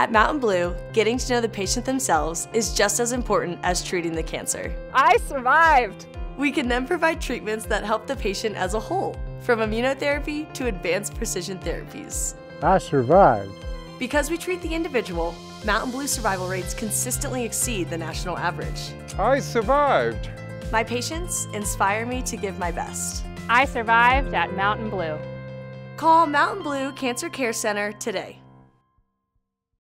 At Mtn Blue, getting to know the patient themselves is just as important as treating the cancer. I survived! We can then provide treatments that help the patient as a whole, from immunotherapy to advanced precision therapies. I survived. Because we treat the individual, Mtn Blue survival rates consistently exceed the national average. I survived. My patients inspire me to give my best. I survived at Mtn Blue. Call Mtn Blue Cancer Care Center today.